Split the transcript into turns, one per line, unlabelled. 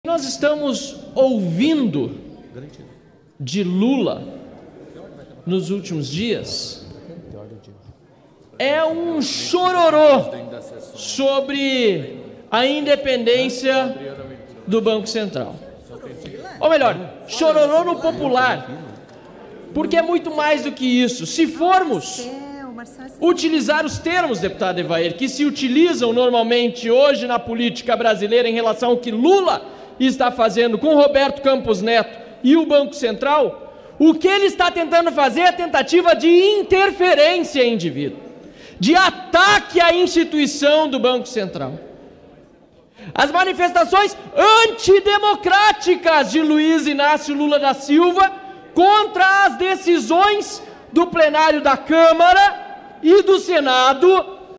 Nós estamos ouvindo de Lula nos últimos dias é um chororô sobre a independência do Banco Central. Ou melhor, chororô no popular, porque é muito mais do que isso. Se formos utilizar os termos, deputado Evair, que se utilizam normalmente hoje na política brasileira em relação ao que Lula está fazendo com Roberto Campos Neto e o Banco Central, o que ele está tentando fazer é a tentativa de interferência em indivíduo, de ataque à instituição do Banco Central. As manifestações antidemocráticas de Luiz Inácio Lula da Silva contra as decisões do plenário da Câmara e do Senado